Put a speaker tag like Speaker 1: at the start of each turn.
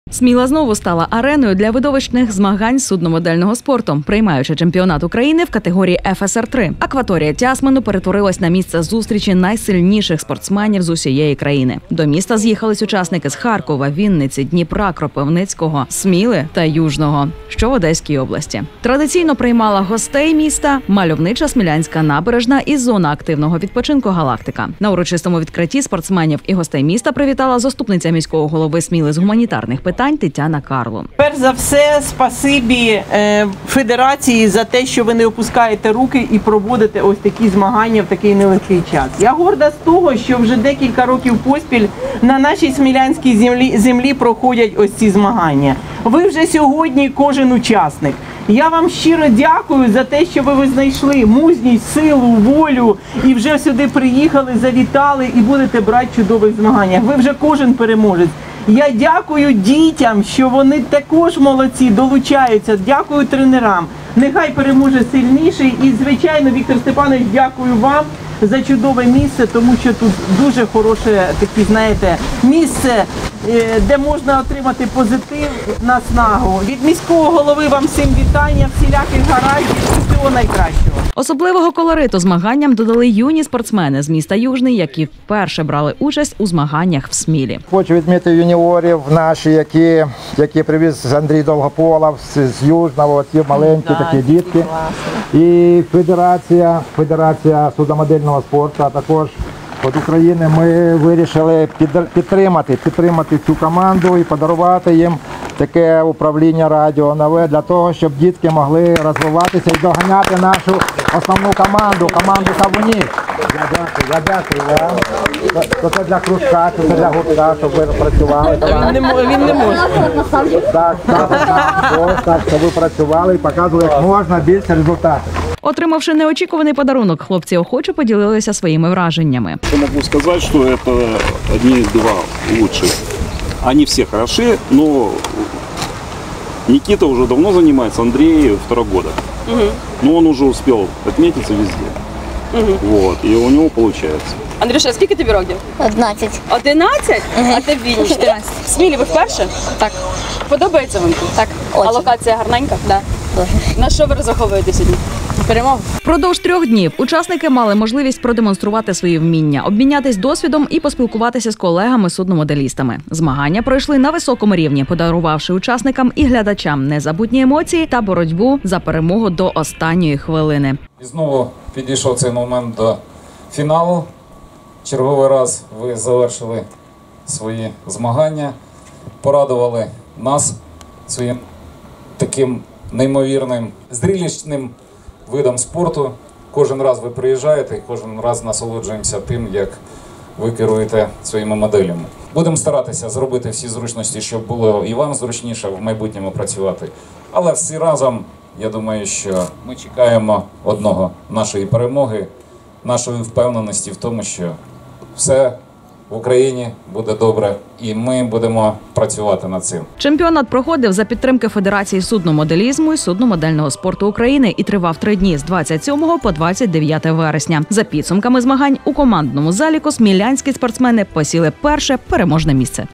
Speaker 1: Сміла знову стала ареною для видовищних змагань судномодельного спорту, приймаючи чемпіонат України в категорії ФСР-3. Акваторія Тясмину перетворилась на місце зустрічі найсильніших спортсменів з усієї країни. До міста з'їхались учасники з Харкова, Вінниці, Дніпра, Кропивницького, Сміли та Южного, що в Одеській області. Традиційно приймала гостей міста мальовнича Смілянська набережна і зона активного відпочинку «Галактика». На урочистому відкритті спортсменів і гостей міста привітала заступниця міського голови Сміли з гуманітарних питань Тетяна Карло.
Speaker 2: Перш за все, спасибі федерації за те, що ви не опускаєте руки і проводите ось такі змагання в такий нелегкий час. Я горда з того, що вже декілька років поспіль на нашій смілянській землі проходять ось ці змагання. Ви вже сьогодні кожен учасник. Я вам щиро дякую за те, що ви знайшли мужність, силу, волю і вже сюди приїхали, завітали і будете брати в чудових змаганнях. Ви вже кожен переможець. Я дякую дітям, що вони також молодці, долучаються. Дякую тренерам. Нехай переможе сильніший. І, звичайно, Віктор Степанович, дякую вам за чудове місце, тому що тут дуже хороше таке, знаєте, місце, де можна отримати позитив, наснагу. Від міського голови вам всім вітання, всіляких гараздів, всього найкращого.
Speaker 1: Особливого колориту змаганням додали юні спортсмени з міста Южний, які вперше брали участь у змаганнях в Смілі.
Speaker 3: Хочу відмітити юніорів наші, які привіз Андрій Довгополов з Южного, ті маленькі такі дітки. І Федерація судомодельного спорту, а також від України ми вирішили підтримати цю команду і подарувати їм таке управління радіо нове для того, щоб дітки могли розвиватися і доганяти нашу основну команду Кавунів. Я дякую вам. Це для кружка, це для гуртка, щоб ви працювали.
Speaker 2: Він не може.
Speaker 3: Так, щоб ви працювали і показували як можна більше результатів.
Speaker 1: Отримавши неочікуваний подарунок, хлопці охоче поділилися своїми враженнями.
Speaker 4: Я могу сказать, что это одни-два лучших. Они все хороши, но Никита уже давно занимается, Андрей 2 года. Но он уже успел отметиться везде. Вот, и у него получается.
Speaker 5: Андрюша, а скільки тобі років?
Speaker 6: 11.
Speaker 5: 11? А тобі 14. В Смілі ви вперше?
Speaker 6: Так.
Speaker 5: Подобається вам тут?
Speaker 6: Так.
Speaker 5: А
Speaker 6: Очень.
Speaker 5: локація гарненька?
Speaker 6: Да.
Speaker 5: На що ви розраховуєте сьогодні? Перемогу?
Speaker 1: Впродовж 3 днів учасники мали можливість продемонструвати свої вміння, обмінятись досвідом і поспілкуватися з колегами-судномоделістами. Змагання пройшли на високому рівні, подарувавши учасникам і глядачам незабутні емоції та боротьбу за перемогу до останньої хвилини.
Speaker 7: І знову підійшов цей момент до фіналу. Черговий раз ви завершили свої змагання, порадували нас своїм таким неймовірним, зрелищним видом спорту. Кожен раз ви приїжджаєте і кожен раз насолоджуємося тим, як ви керуєте своїми моделями. Будемо старатися зробити всі зручності, щоб було і вам зручніше в майбутньому працювати. Але всі разом, я думаю, що ми чекаємо одного – нашої перемоги, нашої впевненості в тому, що все в Україні буде добре, і ми будемо працювати над цим.
Speaker 1: Чемпіонат проходив за підтримки Федерації судномоделізму і судномодельного спорту України і тривав 3 дні з 27 по 29 вересня. За підсумками змагань у командному заліку смілянські спортсмени посіли перше переможне місце.